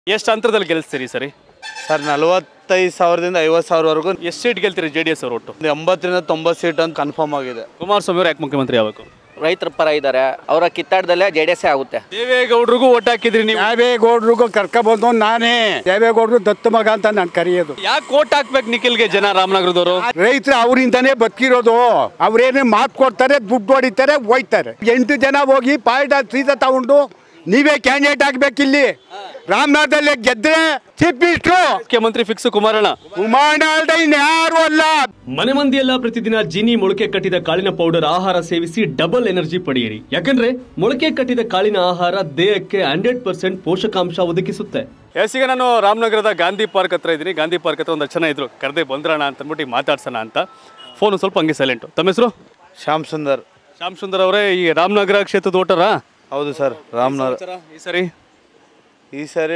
ಎಷ್ಟು ಅಂತರದಲ್ಲಿ ಗೆಲ್ಲಿಸ್ತೀರಿ ಸರಿ? ಸರ್ 45,000ದಿಂದ 50,000ವರೆಗೂ. ಎಷ್ಟು ಸೀಟ್ ಗೆಲ್ತೀರಿ JDS ಅವರು ಒಟ್ಟು? 80ರಿಂದ 90 ಸೀಟ್ ಅಂತ ಕನ್ಫರ್ಮ್ ಆಗಿದೆ. ಕುಮಾರಸ್ವಾಮಿ ಅವರು ಯಾಕೆ ಮುಖ್ಯಮಂತ್ರಿ ಆಗಬೇಕು? ರೈತರ ಪರ ಇದ್ದಾರೆ, ಅವರ ಕಿತ್ತಾಟದಲ್ಲೇ JDS ಆಗುತ್ತೆ. ದೇವೇಗೌಡರಿಗೂ ಓಟ್ ಹಾಕಿದ್ರಿ ನೀವು? ದೇವೇಗೌಡರಿಗೂ ಕರ್ಕೊಬಂದು ನಾನೇ. ದೇವೇಗೌಡರು ದತ್ತು ಮಗ ಅಂತ ನಾನು ಕರೆಯೋದು. ಯಾಕೆ ಓಟ್ ಹಾಕ್ಬೇಕು ನಿಖಿಲ್ಗೆ ಜನ ರಾಮನಗರದವರು? ರೈತರು ಅವರಿಂದಾನೇ ಬದುಕಿರೋದು. ಅವ್ರೇನೇ ಮಾತು ಕೊಡ್ತಾರೆ, ದುಡ್ಡು ಹೊಡಿತಾರೆ, ಹೋಯ್ತಾರೆ. 8 ಜನ ಹೋಗಿ ಪಾಯ್ಡ ಸೀದಾ ತಗೊಂಡು ನೀವೇ ಕ್ಯಾಂಡಿಡೇಟ್ ಆಗ್ಬೇಕಿಲ್ಲಿ. ರಾಮನಗರದಲ್ಲಿ ಗೆದ್ರೆ ಚೀಫ್ ಮಿನಿಸ್ಟರ್ ಮುಖ್ಯಮಂತ್ರಿ ಫಿಕ್ಸ್ ಕುಮಾರಣ್ಣ. ಯಾರು ಅಲ್ಲ. ಮನೆ ಮಂದಿಯೆಲ್ಲ ಪ್ರತಿದಿನ ಜೀನಿ ಮೊಳಕೆ ಕಟ್ಟಿದ ಕಾಳಿನ ಪೌಡರ್ ಆಹಾರ ಸೇವಿಸಿ ಡಬಲ್ ಎನರ್ಜಿ ಪಡೆಯಿರಿ. ಯಾಕಂದ್ರೆ ಮೊಳಕೆ ಕಟ್ಟಿದ ಕಾಳಿನ ಆಹಾರ ದೇಹಕ್ಕೆ 100% ಪೋಷಕಾಂಶ ಒದಗಿಸುತ್ತೆ. ಈಗ ನಾನು ರಾಮನಗರದ ಗಾಂಧಿ ಪಾರ್ಕ್ ಹತ್ರ ಇದ್ದೀನಿ. ಗಾಂಧಿ ಪಾರ್ಕ್ ಹತ್ರ ಒಂದು ಜನ ಇದ್ರು, ಕರೆದೇ ಬಂದ್ರಣ ಅಂತ ಅಂದ್ಬಿಟ್ಟು ಮಾತಾಡ್ಸೋಣ ಅಂತ. ಫೋನ್ ಸ್ವಲ್ಪ ಹಂಗೆ ಸೈಲೆಂಟು. ತಮ್ಮ ಹೆಸರು? ಶ್ಯಾಮ್ ಸುಂದರ್. ಶ್ಯಾಮ್ ಸುಂದರ್ ಅವರೇ, ಈ ರಾಮನಗರ ಕ್ಷೇತ್ರದ ಓಟರಾ? ಹೌದು ಸರ್, ರಾಮನಗರ. ಈ ಸರಿ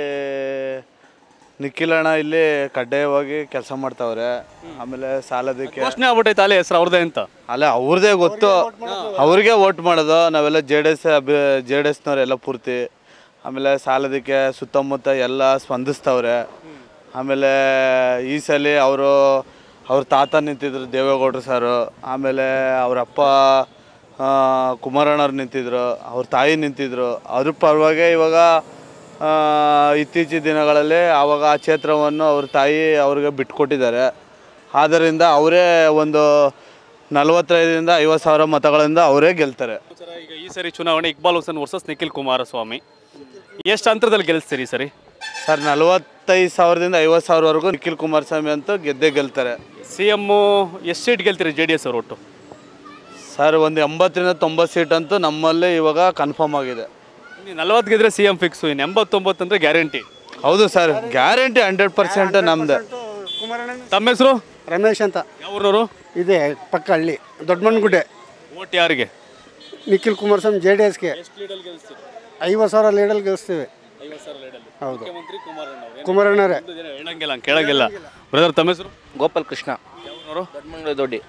ನಿಖಿಲ್ ಅಣ್ಣ ಇಲ್ಲಿ ಕಡ್ಡಾಯವಾಗಿ ಕೆಲಸ ಮಾಡ್ತಾವ್ರೆ. ಆಮೇಲೆ ಸಾಲದಕ್ಕೆ ಘೋಷಣೆ ಆಗ್ಬಿಟ್ಟೈತೆ ಅಲ್ಲೇ ಹೆಸರು ಅವ್ರದೇ ಅಂತ. ಅಲ್ಲ, ಅವ್ರದೇ ಗೊತ್ತು, ಅವ್ರಿಗೆ ವೋಟ್ ಮಾಡೋದು ನಾವೆಲ್ಲ JDSನವರೆಲ್ಲ ಪೂರ್ತಿ. ಆಮೇಲೆ ಸಾಲದಕ್ಕೆ ಸುತ್ತಮುತ್ತ ಎಲ್ಲ ಸ್ಪಂದಿಸ್ತವ್ರೆ. ಆಮೇಲೆ ಈ ಸಲ ಅವ್ರ ತಾತ ನಿಂತಿದ್ರು ದೇವೇಗೌಡರು ಸರು. ಆಮೇಲೆ ಅವರಪ್ಪ ಕುಮಾರಣ್ಣವ್ರು ನಿಂತಿದ್ರು, ಅವ್ರ ತಾಯಿ ನಿಂತಿದ್ರು. ಅದ್ರ ಪರವಾಗಿ ಇವಾಗ ಇತ್ತೀಚಿನ ದಿನಗಳಲ್ಲಿ ಆವಾಗ ಆ ಕ್ಷೇತ್ರವನ್ನು ಅವ್ರ ತಾಯಿ ಅವ್ರಿಗೆ ಬಿಟ್ಕೊಟ್ಟಿದ್ದಾರೆ. ಆದ್ದರಿಂದ ಅವರೇ ಒಂದು 45ರಿಂದ 50,000 ಮತಗಳಿಂದ ಅವರೇ ಗೆಲ್ತಾರೆ. ಈಗ ಈ ಸರಿ ಚುನಾವಣೆ ಇಕ್ಬಾಲ್ ಹುಸೇನ್ ವರ್ಸಸ್ ನಿಖಿಲ್ ಕುಮಾರಸ್ವಾಮಿ. ಎಷ್ಟು ಅಂತರದಲ್ಲಿ ಗೆಲ್ಲಿಸ್ತೀರಿ ಸರಿ? ಸರ್ 45,000ದಿಂದ 50,000ವರೆಗೂ ನಿಖಿಲ್ ಕುಮಾರಸ್ವಾಮಿ ಅಂತೂ ಗೆದ್ದೇ ಗೆಲ್ತಾರೆ. CM ಎಷ್ಟು ಸೀಟ್ ಗೆಲ್ತೀರಿ JDS ಅವರು ಒಟ್ಟು? ಸರ್ ಒಂದು 80ರಿಂದ 90 ಸೀಟ್ ಅಂತೂ ನಮ್ಮಲ್ಲಿ ಇವಾಗ ಕನ್ಫರ್ಮ್ ಆಗಿದೆ. 40 ಗೆದ್ರೆ CM ಫಿಕ್ಸು, ಇನ್ನು 89 ಅಂದರೆ ಗ್ಯಾರಂಟಿ. ಹೌದು ಸರ್, ಗ್ಯಾರಂಟಿ 100% ನಮ್ದು. ತಮ್ಮ ಹೆಸರು? ರಮೇಶ್ ಅಂತ. ಯಾವ ಊರವರು? ಇದೆ ಪಕ್ಕ ಹಳ್ಳಿ, ದೊಡ್ಡಮಣ್ಣಗುಡ್ಡೆ. ಓಟ್ ಯಾರಿಗೆ? ನಿಖಿಲ್ ಕುಮಾರಸ್ವಾಮಿ JDSಗೆ 50,000 ಲೀಡಲ್ಲಿ ಗೆಲ್ಲಿಸ್ತೀವಿ. ಹೌದು, ಕುಮಾರಣ್ಣರೇ. ಹೇಳಂಗಿಲ್ಲ, ಕೇಳಂಗಿಲ್ಲ. ಬ್ರದರ್ ತಮ್ಮ ಹೆಸರು? ಗೋಪಾಲ್ ಕೃಷ್ಣ, ದೊಡ್ಡಮಂಗ್ಳೂರು ದೊಡ್ಡಿ,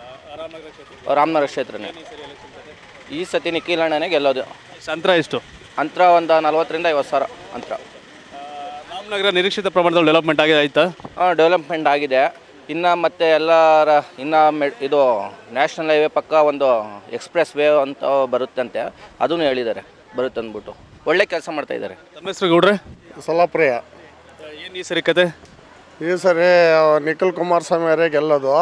ರಾಮನಗರ ಕ್ಷೇತ್ರನೇ. ಈ ಸತಿ ನಿಖಿಲ್ ಅಣ್ಣನೇ ಗೆಲ್ಲೋದು. ಅಂತರ ಎಷ್ಟು? ಅಂತರ ಒಂದು 40ರಿಂದ 50,000 ಅಂತರ. ರಾಮನಗರ ನಿರೀಕ್ಷಿತ ಪ್ರಮಾಣದಲ್ಲಿ ಡೆವಲಪ್ಮೆಂಟ್ ಆಗಿದೆ ಆಯ್ತಾ? ಡೆವಲಪ್ಮೆಂಟ್ ಆಗಿದೆ. ಇನ್ನು ಮತ್ತೆ ಎಲ್ಲರ ಇದು ನ್ಯಾಷನಲ್ ಹೈವೇ ಪಕ್ಕ ಒಂದು ಎಕ್ಸ್ಪ್ರೆಸ್ ವೇ ಅಂತ ಬರುತ್ತಂತೆ, ಅದನ್ನು ಹೇಳಿದ್ದಾರೆ ಬರುತ್ತೆ ಅಂದ್ಬಿಟ್ಟು. ಒಳ್ಳೆ ಕೆಲಸ ಮಾಡ್ತಾ ಇದ್ದಾರೆ. ತಮ್ಮ ಹೆಸರು ಗೌಡ್ರೆ? ಸೊಲ್ಲಾಪುರ. ಏನು ಈ ಸರಿ ಕತೆ? ಈ ಸರಿ ನಿಖಿಲ್ ಕುಮಾರಸ್ವಾಮಿ ಅವರೇ ಗೆಲ್ಲೋದು.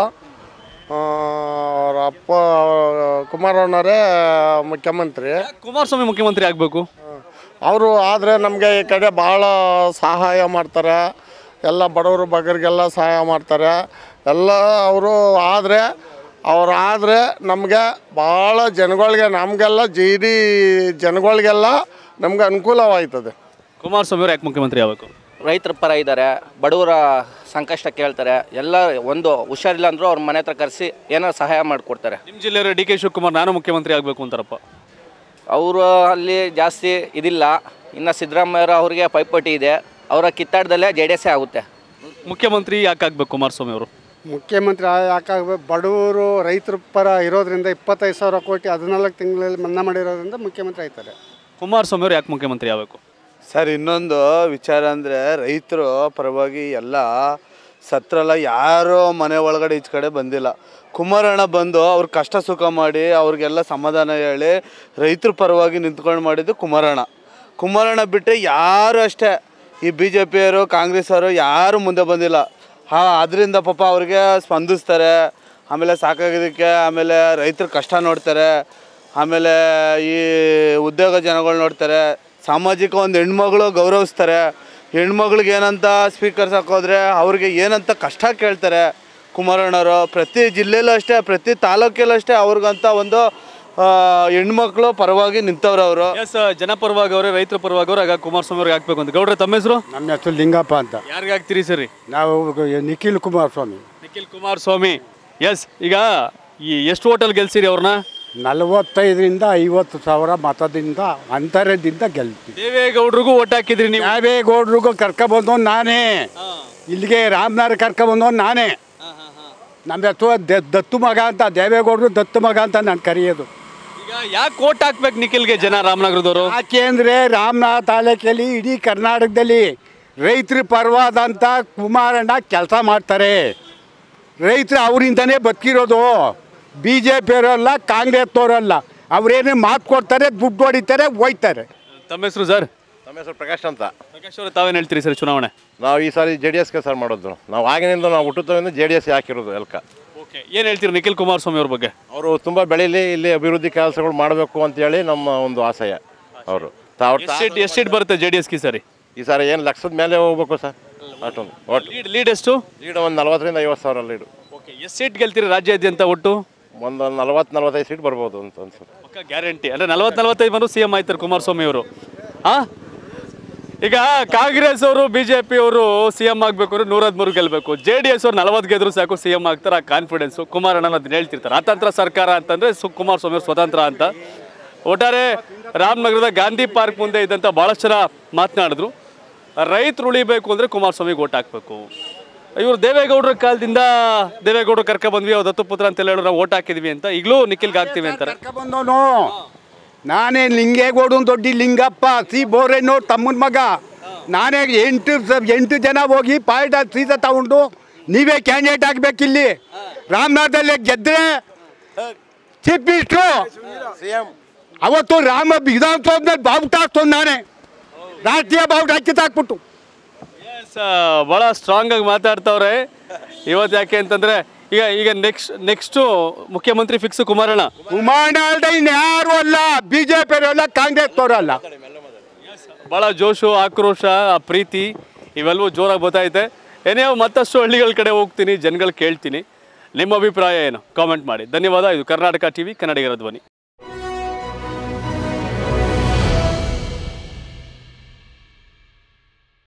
ಅವರ ಅಪ್ಪ ಕುಮಾರಣ್ಣವರೇ ಮುಖ್ಯಮಂತ್ರಿ. ಕುಮಾರಸ್ವಾಮಿ ಮುಖ್ಯಮಂತ್ರಿ ಆಗಬೇಕು ಅವರು ಆದರೆ ನಮಗೆ ಈ ಕಡೆ ಭಾಳ ಸಹಾಯ ಮಾಡ್ತಾರೆ. ಎಲ್ಲ ಬಡವರು ಬಗ್ಗರಿಗೆಲ್ಲ ಸಹಾಯ ಮಾಡ್ತಾರೆ ಎಲ್ಲ. ಅವರು ಆದರೆ ನಮಗೆ ಭಾಳ ಜನಗಳಿಗೆ, ನಮಗೆಲ್ಲ ಜನಗಳಿಗೆಲ್ಲ ನಮ್ಗೆ ಅನುಕೂಲವಾಯ್ತದೆ. ಕುಮಾರಸ್ವಾಮಿ ಅವ್ರು ಯಾಕೆ ಮುಖ್ಯಮಂತ್ರಿ ಆಗಬೇಕು? ರೈತರ ಪರ ಇದ್ದಾರೆ, ಬಡವರ ಸಂಕಷ್ಟ ಕೇಳ್ತಾರೆ. ಎಲ್ಲ ಒಂದು ಹುಷಾರಿಲ್ಲ ಅಂದರೂ ಅವ್ರ ಮನೆ ಹತ್ರ ಕರೆಸಿ ಏನೋ ಸಹಾಯ ಮಾಡಿಕೊಡ್ತಾರೆ. ನಿಮ್ಮ ಜಿಲ್ಲೆಯ DK ಶಿವಕುಮಾರ್ ನಾನು ಮುಖ್ಯಮಂತ್ರಿ ಆಗಬೇಕು ಅಂತಾರಪ್ಪ. ಅವರು ಅಲ್ಲಿ ಜಾಸ್ತಿ ಇದಿಲ್ಲ. ಇನ್ನು ಸಿದ್ದರಾಮಯ್ಯ ಅವ್ರಿಗೆ ಪೈಪೋಟಿ ಇದೆ, ಅವರ ಕಿತ್ತಾಟದಲ್ಲೇ JDS ಆಗುತ್ತೆ. ಮುಖ್ಯಮಂತ್ರಿ ಯಾಕೆ ಆಗಬೇಕು ಕುಮಾರಸ್ವಾಮಿ ಅವರು? ಮುಖ್ಯಮಂತ್ರಿ ಯಾಕಾಗಬೇಕು? ಬಡವರು ರೈತರ ಪರ ಇರೋದ್ರಿಂದ 25,000 ಕೋಟಿ 14 ತಿಂಗಳಲ್ಲಿ ಮನ್ನಾ ಮಾಡಿರೋದ್ರಿಂದ ಮುಖ್ಯಮಂತ್ರಿ ಆಯ್ತಾರೆ. ಕುಮಾರಸ್ವಾಮಿ ಅವರು ಯಾಕೆ ಮುಖ್ಯಮಂತ್ರಿ ಆಗಬೇಕು? ಸರ್ ಇನ್ನೊಂದು ವಿಚಾರ ಅಂದರೆ, ರೈತರು ಪರವಾಗಿ ಎಲ್ಲ ಸತ್ರಲ್ಲ, ಯಾರೋ ಮನೆ ಒಳಗಡೆ ಈಚೆ ಕಡೆ ಬಂದಿಲ್ಲ. ಕುಮಾರಣ್ಣ ಬಂದು ಅವ್ರ ಕಷ್ಟ ಸುಖ ಮಾಡಿ ಅವ್ರಿಗೆಲ್ಲ ಸಮಾಧಾನ ಹೇಳಿ ರೈತರ ಪರವಾಗಿ ನಿಂತ್ಕೊಂಡು ಮಾಡಿದ್ದು ಕುಮಾರಣ್ಣ ಬಿಟ್ಟರೆ ಯಾರು ಅಷ್ಟೇ ಈ BJPಯವರು ಕಾಂಗ್ರೆಸ್ಸವರು ಯಾರು ಮುಂದೆ ಬಂದಿಲ್ಲ. ಅದರಿಂದ ಪಾಪ ಅವ್ರಿಗೆ ಸ್ಪಂದಿಸ್ತಾರೆ. ಆಮೇಲೆ ಸಾಕಾಗೋದಕ್ಕೆ, ಆಮೇಲೆ ರೈತರ ಕಷ್ಟ ನೋಡ್ತಾರೆ. ಆಮೇಲೆ ಈ ಉದ್ಯೋಗ ಜನಗಳು ನೋಡ್ತಾರೆ. ಸಾಮಾಜಿಕ ಒಂದು ಹೆಣ್ಮಗಳು ಗೌರವಿಸ್ತಾರೆ. ಹೆಣ್ಮಗಳಿಗೆ ಏನಂತ ಸ್ಪೀಕರ್ಸ್ ಹಾಕೋದ್ರೆ ಅವ್ರಿಗೆ ಏನಂತ ಕಷ್ಟ ಕೇಳ್ತಾರೆ ಕುಮಾರಣ್ಣವರು. ಪ್ರತಿ ಜಿಲ್ಲೆಯಲ್ಲೂ ಅಷ್ಟೇ, ಪ್ರತಿ ತಾಲೂಕಲ್ಲೂ ಅಷ್ಟೇ ಅವ್ರಿಗಂತ ಒಂದು ಹೆಣ್ಮಕ್ಳು ಪರವಾಗಿ ನಿಂತವ್ರು ಅವರು. ಎಸ್, ಜನ ಪರವಾಗಿ ಅವರೇ, ರೈತರ ಪರವಾಗಿ ಅವರು. ಆಗ ಕುಮಾರಸ್ವಾಮಿ ಅವ್ರಿಗೆ ಹಾಕ್ಬೇಕು ಅಂತ. ಗೌಡ್ರೆ ತಮ್ಮ ಹೆಸರು? ನಮ್ಮ ಹೆಸರು ಲಿಂಗಪ್ಪ ಅಂತ. ಯಾರಿಗೆ ಹಾಕ್ತೀರಿ ಸರಿ? ನಾವು ನಿಖಿಲ್ ಕುಮಾರಸ್ವಾಮಿ. ನಿಖಿಲ್ ಕುಮಾರಸ್ವಾಮಿ. ಎಸ್, ಈಗ ಈ ಎಷ್ಟು ಹೋಟೆಲ್ ಗೆಲ್ಸಿರಿ ಅವ್ರನ್ನ? 45ರಿಂದ 50,000 ಮತದಿಂದ ಅಂತರದಿಂದ ಗೆಲ್ತೀವಿ. ದೇವೇಗೌಡರಿಗೂ ಓಟ್ ಹಾಕಿದ್ರಿ ನೀವು? ದೇವೇಗೌಡರಿಗೂ ಕರ್ಕೊಬಂದು ನಾನೇ. ಇಲ್ಲಿಗೆ ರಾಮನಗರ ಕರ್ಕೊಬಂದು ನಾನೇ. ನಮ್ಮ ಹೆಸರು ದತ್ತು ಮಗ ಅಂತ. ದೇವೇಗೌಡರು ದತ್ತು ಮಗ ಅಂತ ನಾನು ಕರೆಯೋದು. ಈಗ ಯಾಕೆ ಓಟ್ ಹಾಕ್ಬೇಕು ನಿಖಿಲ್ಗೆ ಜನ ರಾಮನಗರದವರು? ಯಾಕೆ ಅಂದರೆ ರಾಮನಾಥ ತಾಲೂಕಲ್ಲಿ ಇಡೀ ಕರ್ನಾಟಕದಲ್ಲಿ ರೈತರ ಪರವಾದಂಥ ಕುಮಾರಣ್ಣ ಕೆಲಸ ಮಾಡ್ತಾರೆ. ರೈತರು ಅವರಿಂದನೇ ಬದುಕಿರೋದು. B J ಪಿಯವರಲ್ಲ, ಕಾಂಗ್ರೆಸ್ನವರಲ್ಲ. ಅವರೇನೇ ಮಾತು ಕೊಡ್ತಾರೆ, ದುಡ್ಡು ಹೊಡಿತಾರೆ, ಹೋಯ್ತಾರೆ. ತಮ್ಮ ಹೆಸರು ಸರ್? ನಮ್ಮ ಹೆಸರು ಪ್ರಕಾಶ್ ಅಂತ. ಪ್ರಕಾಶ್ ಅವರು ತಾವೇನು ಹೇಳ್ತೀರಿ ಸರ್ ಚುನಾವಣೆ? ನಾವು ಈ ಸಾರಿ JDSಗೆ ಸರ್ ಮಾಡೋದು. ನಾವು ಆಗಿನಿಂದ ನಾವು ಹುಟ್ಟುತ್ತವಿಂದ JDS ಹಾಕಿರೋದು ಎಲ್ಕ. ಓಕೆ, ಏನು ಹೇಳ್ತೀರಿ ನಿಖಿಲ್ ಕುಮಾರಸ್ವಾಮಿ ಅವ್ರ ಬಗ್ಗೆ? ಅವರು ತುಂಬ ಬೆಳೀಲಿ, ಇಲ್ಲಿ ಅಭಿವೃದ್ಧಿ ಕೆಲಸಗಳು ಮಾಡಬೇಕು ಅಂತೇಳಿ ನಮ್ಮ ಒಂದು ಆಶಯ. ಅವರು ಎಷ್ಟು ಸೀಟ್ ಬರುತ್ತೆ JDSಗೆ ಸರಿ? ಈ ಸಾರಿ ಏನು ಲಕ್ಷದ ಮೇಲೆ ಹೋಗ್ಬೇಕು ಸರ್. ಅಷ್ಟೊಂದು ಒಟ್ಟು ಲೀಡ್ ಎಷ್ಟು? ಲೀಡ್ ಒಂದು 40ರಿಂದ 50 ಸಾವಿರ ಲೀಡು. ಓಕೆ, ಎಷ್ಟು ಸೀಟ್ ಗೆಲ್ತೀರಿ ರಾಜ್ಯಾದ್ಯಂತ ಒಟ್ಟು? ಒಂದು 40-45 ಸೀಟ್ ಬರ್ಬೋದು ಅಂತ ಅನ್ಸುತ್ತೆ. ಪಕ್ಕ ಗ್ಯಾರಂಟಿ. ಅಂದರೆ 40-45 ಬಂದು CM ಆಯ್ತಾರೆ ಕುಮಾರಸ್ವಾಮಿ ಅವರು. ಹಾಂ, ಈಗ ಕಾಂಗ್ರೆಸ್ ಅವರು BJP ಅವರು CM ಆಗಬೇಕು ಅಂದ್ರೆ 113 ಗೆಲ್ಲಬೇಕು. JDS ಅವ್ರು 40 ಗೆದ್ರು ಸಾಕು CM ಆಗ್ತಾರೆ. ಆ ಕಾನ್ಫಿಡೆನ್ಸು ಕುಮಾರಣ್ಣ ಅದನ್ನ ಹೇಳ್ತಿರ್ತಾರೆ. ಅತಂತ್ರ ಸರ್ಕಾರ ಅಂತಂದರೆ ಕುಮಾರಸ್ವಾಮಿ ಅವರು ಸ್ವತಂತ್ರ ಅಂತ. ಒಟ್ಟಾರೆ ರಾಮನಗರದ ಗಾಂಧಿ ಪಾರ್ಕ್ ಮುಂದೆ ಇದ್ದಂಥ ಭಾಳಷ್ಟು ಜನ ಮಾತನಾಡಿದ್ರು. ರೈತರು ಉಳಿಬೇಕು ಅಂದರೆ ಕುಮಾರಸ್ವಾಮಿಗೆ ಓಟ್ ಹಾಕಬೇಕು. ಇವರು ದೇವೇಗೌಡರ ಕಾಲದಿಂದ ದೇವೇಗೌಡರು ಬಂದ್ವಿ, ಅವ್ರು ದತ್ತುಪುತ್ರ ಅಂತ ಹೇಳಿ ನಾವು ಓಟ್ ಹಾಕಿದ್ವಿ ಅಂತ. ಈಗಲೂ ನಿಖಿಲ್ಗೆ ಹಾಕ್ತೀವಿ ಅಂತಾರೆ. ಬಂದವನು ನಾನೇ ಲಿಂಗೇಗೌಡ ದೊಡ್ಡ ಲಿಂಗಪ್ಪ ಬೋರೇನೋರ್ ತಮ್ಮನ ಮಗ. ನಾನೇ 8 ಜನ ಹೋಗಿ ಪಾಯಿಂಟ್ ಸೀದಾ ತಗೊಂಡು ನೀವೇ ಕ್ಯಾಂಡಿಡೇಟ್ ಆಗಬೇಕಿಲ್ಲಿ. ರಾಮನಗರದಲ್ಲಿ ಗೆದ್ದರೆ ಚೀಫ್ ಮಿನಿಸ್ಟ್ರು. ಅವತ್ತು ರಾಮ ವಿಧಾನಸೌಧದಲ್ಲಿ ಬಾವುಟ ಹಾಕ್ತೊಂದು ನಾನೇ, ರಾಷ್ಟ್ರೀಯ ಬಾವುಟ ಹಾಕ್ಬಿಟ್ಟು. ಭಾಳ ಸ್ಟ್ರಾಂಗಾಗಿ ಮಾತಾಡ್ತವ್ರೆ ಇವತ್ತು. ಯಾಕೆ ಅಂತಂದರೆ ಈಗ ನೆಕ್ಸ್ಟು ಮುಖ್ಯಮಂತ್ರಿ ಫಿಕ್ಸ್ ಕುಮಾರಣ್ಣ. ಅಲ್ದೆ ಇನ್ಯಾರು ಅಲ್ಲ, BJP ಅಲ್ಲ, ಕಾಂಗ್ರೆಸ್ನವರು ಅಲ್ಲ. ಭಾಳ ಜೋಶು, ಆಕ್ರೋಶ, ಆ ಪ್ರೀತಿ ಇವೆಲ್ಲವೂ ಜೋರಾಗಿ ಗೊತ್ತಾಯ್ತೆ. ಏನೇ ಮತ್ತಷ್ಟು ಹಳ್ಳಿಗಳ ಕಡೆ ಹೋಗ್ತೀನಿ, ಜನಗಳು ಕೇಳ್ತೀನಿ. ನಿಮ್ಮ ಅಭಿಪ್ರಾಯ ಏನು? ಕಾಮೆಂಟ್ ಮಾಡಿ. ಧನ್ಯವಾದ. ಇದು ಕರ್ನಾಟಕ TV, ಕನ್ನಡಿಗರ ಧ್ವನಿ.